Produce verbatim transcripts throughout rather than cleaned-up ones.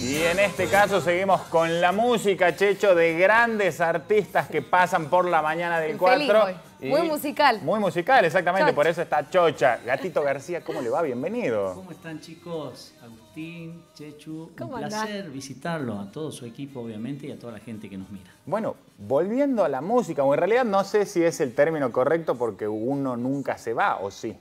Y en este caso seguimos con la música, Checho, de grandes artistas que pasan por la mañana del cuatro. Muy musical. Muy musical, exactamente. Chocha. Por eso está Chocha. Gatito García, ¿cómo le va? Bienvenido. ¿Cómo están, chicos? Agustín, Chechu, ¿Cómo un andás? placer visitarlo, a todo su equipo, obviamente, y a toda la gente que nos mira. Bueno, volviendo a la música, o en realidad no sé si es el término correcto porque uno nunca se va, ¿o sí?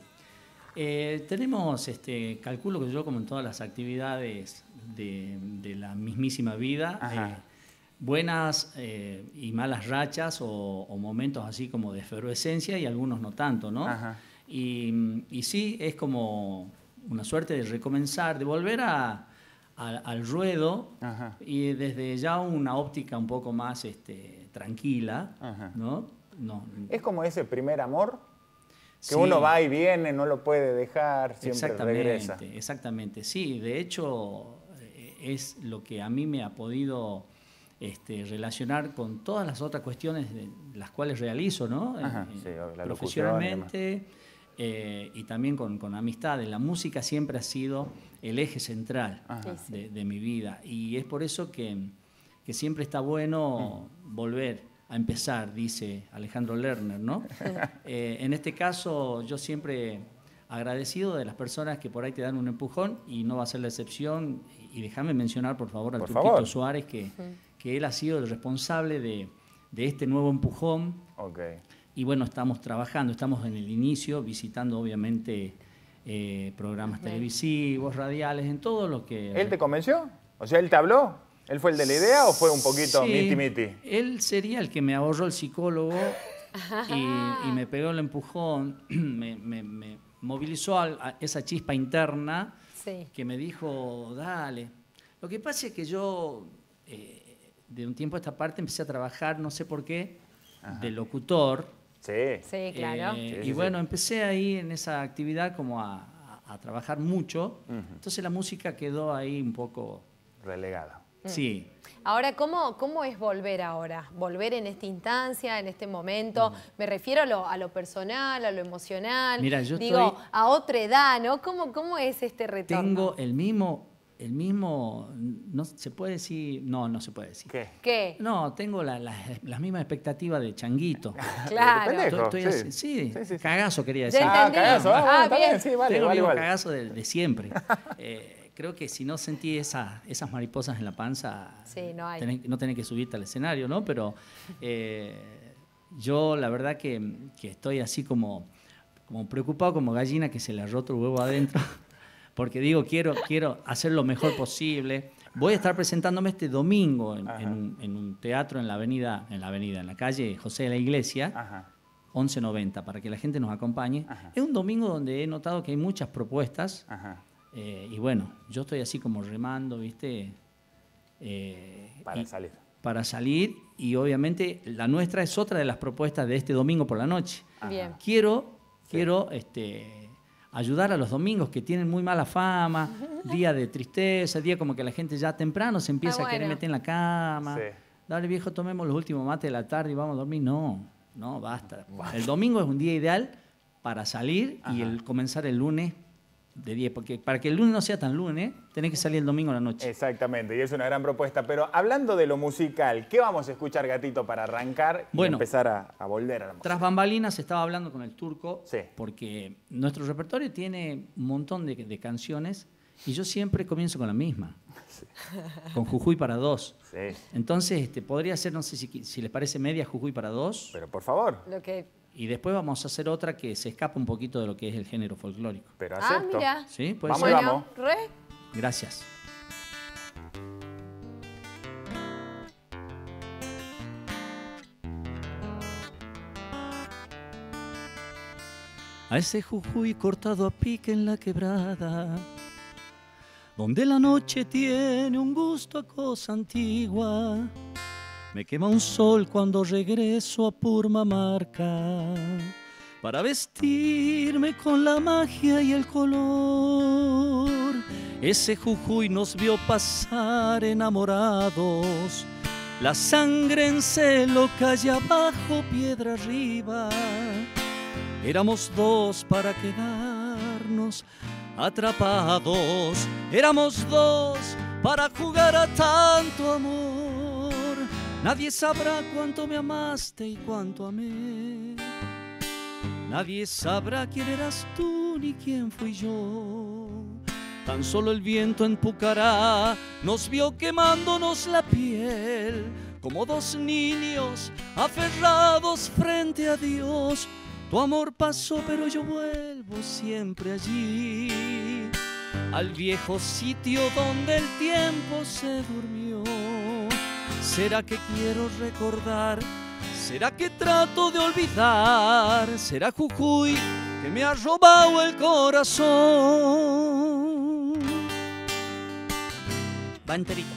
Eh, tenemos, este, calculo que yo, como en todas las actividades de, de la mismísima vida, eh, buenas eh, y malas rachas o, o momentos así como de efervescencia y algunos no tanto, ¿no? Ajá. Y, y sí, es como una suerte de recomenzar, de volver a, a, al ruedo. Ajá. Y desde ya una óptica un poco más este, tranquila, Ajá. ¿no? No. Es como ese primer amor que Sí. uno va y viene, no lo puede dejar, siempre Exactamente, regresa. exactamente. Sí, de hecho eh, es lo que a mí me ha podido este, relacionar con todas las otras cuestiones de las cuales realizo, ¿no? Ajá, Eh, sí, la profesionalmente eh, y también con, con amistades. La música siempre ha sido el eje central Ajá. de, de mi vida y es por eso que, que siempre está bueno mm. volver a empezar, dice Alejandro Lerner, ¿no? eh, en este caso, yo siempre agradecido de las personas que por ahí te dan un empujón y no va a ser la excepción. Y déjame mencionar, por favor, al Por Turquito favor. Suárez, que, que él ha sido el responsable de, de este nuevo empujón. Okay. Y bueno, estamos trabajando, estamos en el inicio, visitando obviamente eh, programas televisivos, radiales, en todo lo que... ¿Él te convenció? O sea, ¿él te habló? ¿Él fue el de la idea o fue un poquito Sí, miti miti? Él sería el que me ahorró el psicólogo y, y me pegó el empujón, me, me, me movilizó a, a esa chispa interna Sí. que me dijo, dale. Lo que pasa es que yo, eh, de un tiempo a esta parte, empecé a trabajar, no sé por qué, Ajá. de locutor. Sí. Sí, claro. Eh, Sí, y sí, bueno, sí. empecé ahí en esa actividad como a, a, a trabajar mucho. Ujú. Entonces la música quedó ahí un poco... Relegada. Sí. Ahora, ¿cómo, ¿cómo es volver ahora? Volver en esta instancia, en este momento. Me refiero a lo, a lo personal, a lo emocional. Mira, yo Digo, estoy- a otra edad, ¿no? ¿Cómo, cómo es este retorno? Tengo el mismo, el mismo, no se puede decir, no, no se puede decir. ¿Qué? ¿Qué? No, tengo la, la, las mismas expectativas de changuito. Claro. Depende. Estoy, estoy sí. así- sí, Sí, sí, sí. cagazo quería Ya decir. Ah, entendí. cagazo. Ah, Ah, bueno, está bien. bien, sí, vale, Tengo vale, el mismo vale. cagazo de, de siempre. Eh, creo que si no sentí esa, esas mariposas en la panza, Sí, no hay. tenés- no tenés que subirte al escenario, ¿no? Pero eh, yo la verdad que, que estoy así como, como preocupado, como gallina que se le ha roto el huevo adentro, porque digo, quiero, quiero hacer lo mejor posible. Voy a estar presentándome este domingo en, en un, en un teatro en la avenida, en la avenida, en la calle José de la Iglesia, Ajá. once noventa, para que la gente nos acompañe. Ajá. Es un domingo donde he notado que hay muchas propuestas. Ajá. Eh, y bueno, yo estoy así como remando, ¿viste? Eh, Para y- salir. Para salir, y obviamente la nuestra es otra de las propuestas de este domingo por la noche. Bien. Quiero, Sí. quiero este, ayudar a los domingos que tienen muy mala fama, día de tristeza, día como que la gente ya temprano se empieza Ah, a querer bueno. meter en la cama. Sí. Dale, viejo, tomemos los últimos mates de la tarde y vamos a dormir. No, no, basta. El domingo es un día ideal para salir y el comenzar el lunes de diez, porque para que el lunes no sea tan lunes, tenés que salir el domingo a la noche. Exactamente, y es una gran propuesta. Pero hablando de lo musical, ¿qué vamos a escuchar, Gatito, para arrancar y Bueno. empezar a, a volver a la música? Tras bambalinas estaba hablando con el Turco, Sí. porque nuestro repertorio tiene un montón de, de canciones y yo siempre comienzo con la misma, con Jujuy para dos. Sí, Entonces, este, podría ser, no sé si, si les parece, media Jujuy para dos, pero por favor, Lo que... y después vamos a hacer otra que se escapa un poquito de lo que es el género folclórico. pero Ah, acepto. mira. ¿Sí? ¿Puede Vamos, ser? vamos. Re. Gracias. A ese Jujuy cortado a pique en la quebrada, donde la noche tiene un gusto a cosa antigua, me quema un sol cuando regreso a Purmamarca para vestirme con la magia y el color. Ese Jujuy nos vio pasar enamorados, la sangre en celo, calle abajo, piedra arriba. Éramos dos para quedarnos atrapados, éramos dos para jugar a tanto amor. Nadie sabrá cuánto me amaste y cuánto amé. Nadie sabrá quién eras tú ni quién fui yo. Tan solo el viento en Pucará nos vio quemándonos la piel, como dos niños aferrados frente a Dios. Tu amor pasó, pero yo vuelvo siempre allí, al viejo sitio donde el tiempo se durmió. ¿Será que quiero recordar? ¿Será que trato de olvidar? ¿Será Jujuy que me ha robado el corazón? Va enterita.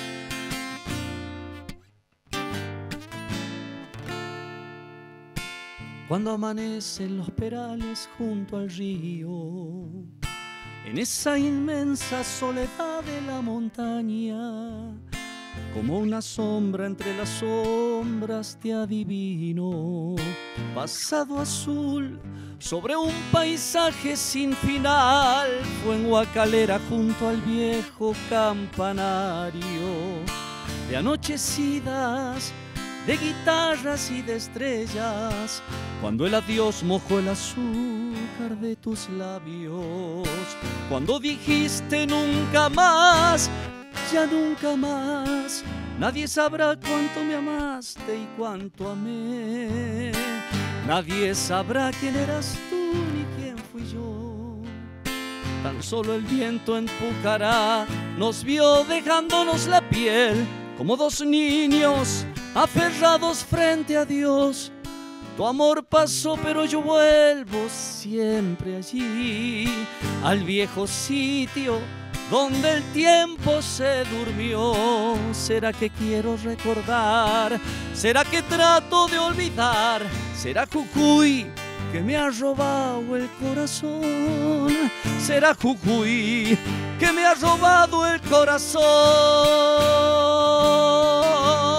Cuando amanecen los perales junto al río, en esa inmensa soledad de la montaña, como una sombra entre las sombras te adivino, pasado azul sobre un paisaje sin final, Fuenhuacalera junto al viejo campanario, de anochecidas, de guitarras y de estrellas, cuando el adiós mojó el azúcar de tus labios, cuando dijiste nunca más, ya nunca más, nadie sabrá cuánto me amaste y cuánto amé. Nadie sabrá quién eras tú ni quién fui yo. Tan solo el viento en Pucará nos vio dejándonos la piel, como dos niños aferrados frente a Dios. Tu amor pasó, pero yo vuelvo siempre allí, al viejo sitio donde el tiempo se durmió. ¿Será que quiero recordar? ¿Será que trato de olvidar? ¿Será Jujuy que me ha robado el corazón? ¿Será Jujuy que me ha robado el corazón?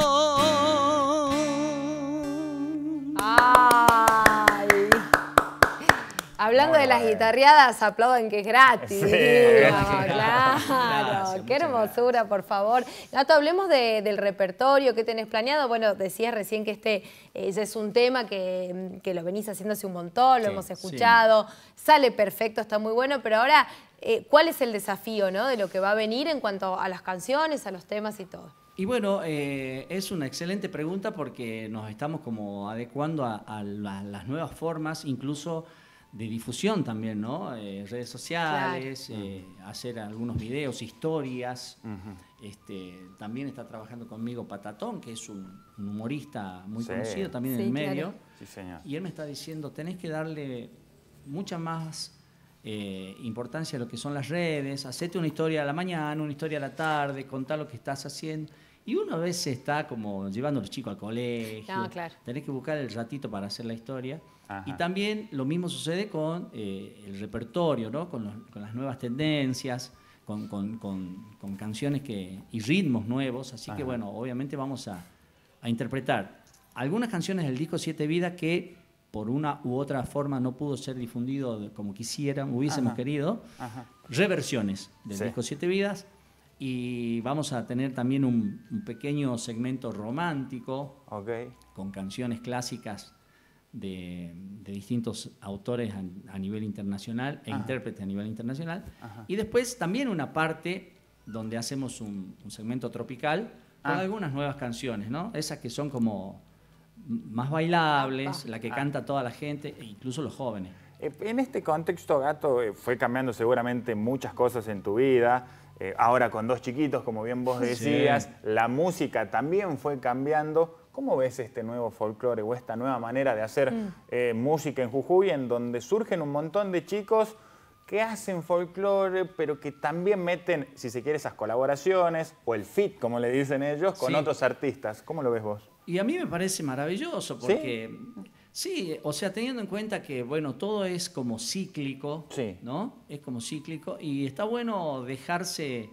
Hablando de las guitarreadas, aplaudan que es gratis. Sí, no, gracias. claro, Gracias, qué hermosura, por favor. Gato, hablemos de, del repertorio que tenés planeado. Bueno, decías recién que este eh, ya es un tema que, que lo venís haciendo hace un montón, lo Sí, hemos escuchado, sí. Sale perfecto, está muy bueno, pero ahora, eh, ¿cuál es el desafío, ¿no?, de lo que va a venir en cuanto a las canciones, a los temas y todo? Y bueno, eh, es una excelente pregunta porque nos estamos como adecuando a, a la, las nuevas formas, incluso de difusión también, ¿no? Eh, redes sociales, claro. eh, hacer algunos videos, historias. Uh-huh. este, también está trabajando conmigo Patatón, que es un, un humorista muy sí. conocido también sí, en el medio. Claro. Sí, señor. Y él me está diciendo, tenés que darle mucha más eh, importancia a lo que son las redes, hacete una historia a la mañana, una historia a la tarde, contar lo que estás haciendo. Y uno a veces está como llevando a los chicos al colegio, no, claro. tenés que buscar el ratito para hacer la historia. Ajá. Y también lo mismo sucede con eh, el repertorio, ¿no? Con, los, con las nuevas tendencias, con, con, con, con canciones que, y ritmos nuevos. Así Ajá. que bueno, obviamente vamos a, a interpretar algunas canciones del disco Siete Vidas que por una u otra forma no pudo ser difundido como quisieran, hubiésemos Ajá. querido. Ajá. Reversiones del sí. disco Siete Vidas. Y vamos a tener también un, un pequeño segmento romántico okay. con canciones clásicas de, de distintos autores a, a nivel internacional e Ajá. intérpretes a nivel internacional. Ajá. Y después también una parte donde hacemos un, un segmento tropical con ah. algunas nuevas canciones, ¿no? Esas que son como más bailables, ah. la que ah. canta toda la gente, e incluso los jóvenes. En este contexto, Gato, fue cambiando seguramente muchas cosas en tu vida. Eh, ahora con dos chiquitos, como bien vos decías, sí. la música también fue cambiando. ¿Cómo ves este nuevo folclore o esta nueva manera de hacer mm. eh, música en Jujuy, en donde surgen un montón de chicos que hacen folclore, pero que también meten, si se quiere, esas colaboraciones o el feat, como le dicen ellos, con sí. otros artistas? ¿Cómo lo ves vos? Y a mí me parece maravilloso porque... ¿Sí? Sí, o sea, teniendo en cuenta que, bueno, todo es como cíclico, sí. ¿no? Es como cíclico y está bueno dejarse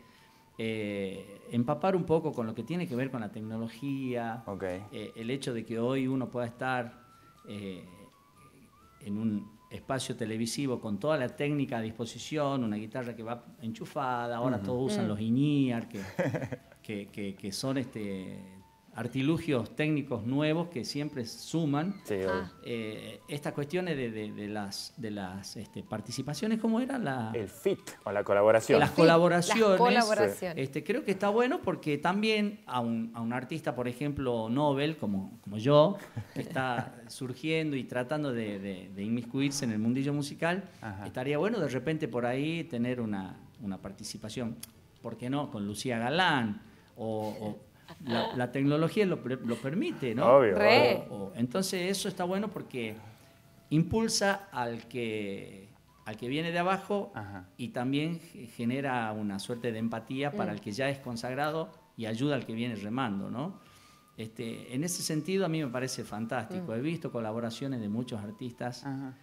eh, empapar un poco con lo que tiene que ver con la tecnología, okay. eh, el hecho de que hoy uno pueda estar eh, en, un, espacio televisivo con toda la técnica a disposición, una guitarra que va enchufada, ahora uh-huh. todos usan uh-huh. los in-ear, que, que, que, que son este, artilugios técnicos nuevos que siempre suman. Sí, ah. eh, estas cuestiones de, de, de las, de las este, participaciones, ¿cómo era? La, el fit o la colaboración. Las colaboraciones. Las colaboraciones. Este, creo que está bueno porque también a un, a un artista, por ejemplo, Nobel, como, como yo, que está surgiendo y tratando de, de, de inmiscuirse en el mundillo musical, Ajá. estaría bueno de repente por ahí tener una, una participación, ¿por qué no? Con Lucía Galán o... o La, la tecnología lo, lo permite, ¿no? Obvio. Re. O, o, entonces eso está bueno porque impulsa al que, al que viene de abajo Ajá. y también genera una suerte de empatía para mm. el que ya es consagrado y ayuda al que viene remando, ¿no? Este, en ese sentido a mí me parece fantástico. Mm. He visto colaboraciones de muchos artistas. Ajá.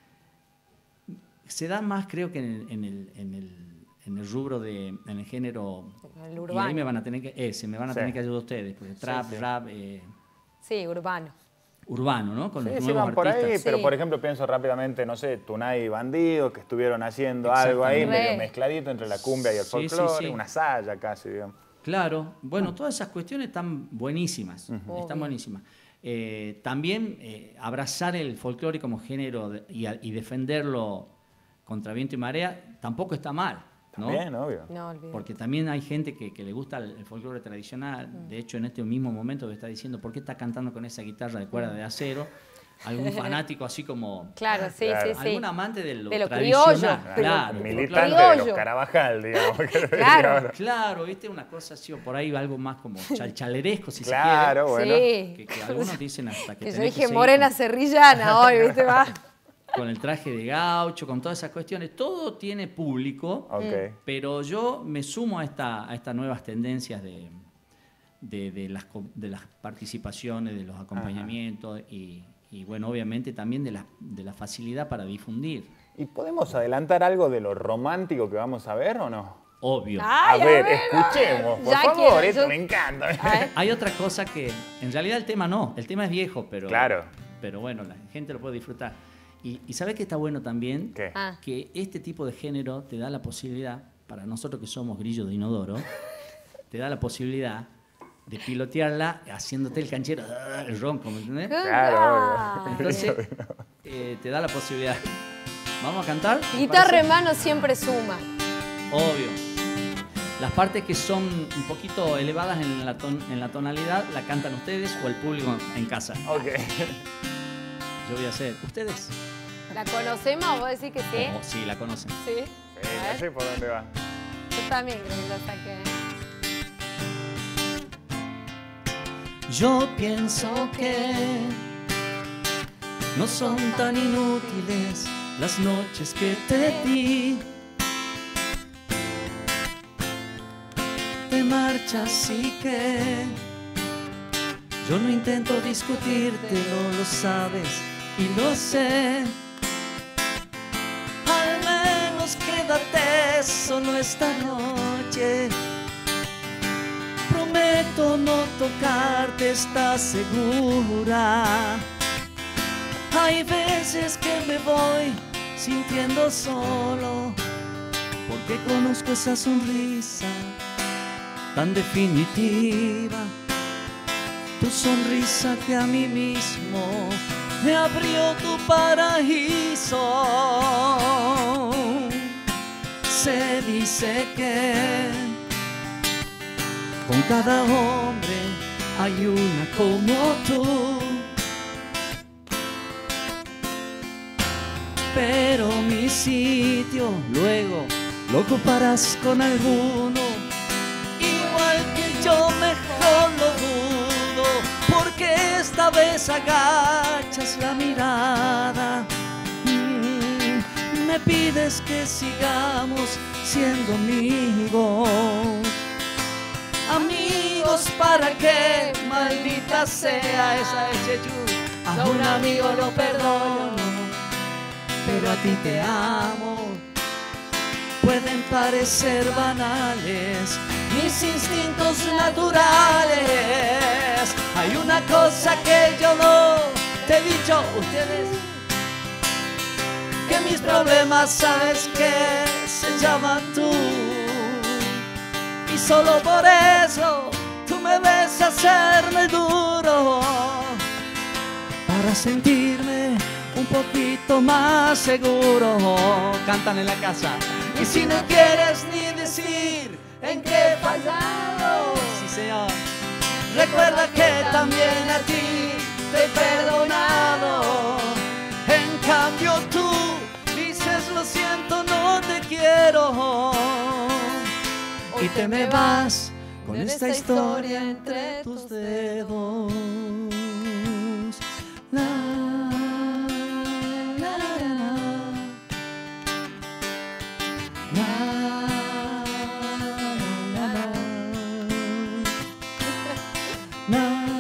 Se da más, creo que en el... En el, en el en el rubro de, en el género, el urbano. Y ahí me van a tener que, eh, se me van a sí. tener que ayudar ustedes, porque trap, sí, sí. rap... Eh, sí, urbano. Urbano, ¿no? Con sí, los sí, nuevos van por artistas. ahí, sí. pero por ejemplo pienso rápidamente, no sé, Tunay y Bandido, que estuvieron haciendo algo ahí, medio mezcladito entre la cumbia y el folclore, sí, sí, sí. una saya casi, digamos. Claro, bueno, todas esas cuestiones están buenísimas, uh-huh. están buenísimas. Eh, también eh, abrazar el folclore como género de, y, y defenderlo contra viento y marea tampoco está mal. ¿No? Bien, obvio. No, porque también hay gente que, que le gusta el, el folclore tradicional. Mm. De hecho, en este mismo momento que está diciendo, ¿por qué está cantando con esa guitarra de cuerda de acero? Algún fanático así como... Claro, sí, claro. sí, sí. Algún amante de lo, de lo tradicional. Criollo. Claro. Militante de los Carabajal, digamos. Claro, claro, viste, una cosa así, o por ahí algo más como chal chaleresco, si claro, se quiere. Bueno. Sí. Que, que algunos dicen hasta que... Que yo dije morena serrillana hoy, viste, va... Con el traje de gaucho, con todas esas cuestiones. Todo tiene público, okay. pero yo me sumo a, esta, a estas nuevas tendencias de, de, de, las, de las participaciones, de los acompañamientos y, y, bueno, obviamente también de la, de la facilidad para difundir. ¿Y podemos adelantar algo de lo romántico que vamos a ver o no? Obvio. Ay, a, ver, a ver, escuchemos, por ya favor, quiero, esto yo... me encanta. Hay otra cosa que, en realidad el tema no, el tema es viejo, pero, claro. pero bueno, la gente lo puede disfrutar. Y, y ¿sabes qué está bueno también? ¿Qué? Ah. Que este tipo de género te da la posibilidad, para nosotros que somos grillos de inodoro, te da la posibilidad de pilotearla haciéndote el canchero, el ronco, ¿me entiendes? Claro, obvio. Entonces, eh, te da la posibilidad. ¿Vamos a cantar? Guitarra en mano siempre suma. Obvio. Las partes que son un poquito elevadas en la, ton, en la tonalidad, la cantan ustedes o el público en casa. Ok. Yo voy a hacer. ¿Ustedes? ¿La conocemos o vos decís que sí? Oh, sí, la conocen. Sí. Sí, no sé por dónde va. Yo también creo que lo saqué. Yo pienso que no son tan inútiles las noches que te di. Te marchas y que yo no intento discutírtelo, lo sabes y lo sé. Al menos quédate solo esta noche. Prometo no tocarte, ¿estás segura? Hay veces que me voy sintiendo solo, porque conozco esa sonrisa tan definitiva. Tu sonrisa que a mí mismo me abrió tu paraíso. Se dice que con cada hombre hay una como tú, pero mi sitio luego lo comparas con alguno, igual que yo mejor lo dudo, porque esta vez agachas la mirada. Mm, me pides que sigamos siendo amigos. Amigos, ¿para qué? Maldita sea esa Echechu. A un amigo lo perdono, pero a ti te amo. Pueden parecer banales mis instintos naturales. Hay una cosa que yo no te he dicho, ustedes, que que mis problemas sabes que se llaman tú. Y solo por eso tú me ves hacerme duro, para sentirme un poquito más seguro. Cantan en la casa. Y si no quieres ni decir en qué he fallado, sí señor, recuerda que también a ti te he perdonado. En cambio tú dices lo siento, no te quiero, y te me vas con esta historia entre tus dedos. La, la, la, la, la, la, la.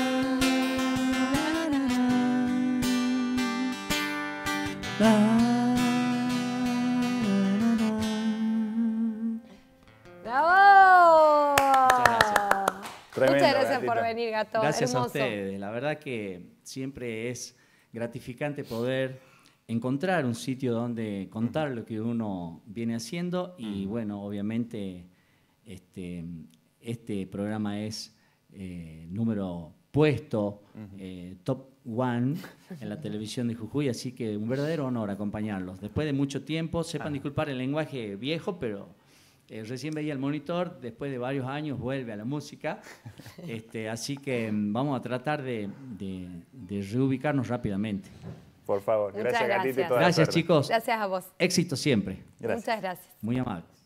¡Bravo! Tremendo, Muchas gracias Gatito. por venir, Gato. Gracias Hermoso. a ustedes. La verdad que siempre es gratificante poder encontrar un sitio donde contar lo que uno viene haciendo y bueno, obviamente este, este programa es eh, número puesto, eh, top one en la televisión de Jujuy, así que un verdadero honor acompañarlos. Después de mucho tiempo, sepan disculpar el lenguaje viejo, pero eh, recién veía el monitor, después de varios años vuelve a la música, este, así que mm, vamos a tratar de, de, de reubicarnos rápidamente. Por favor, Muchas gracias, Gatito. y gracias. toda la Gracias, suerte. chicos. Gracias a vos. Éxito siempre. Gracias. Muchas gracias. Muy amables.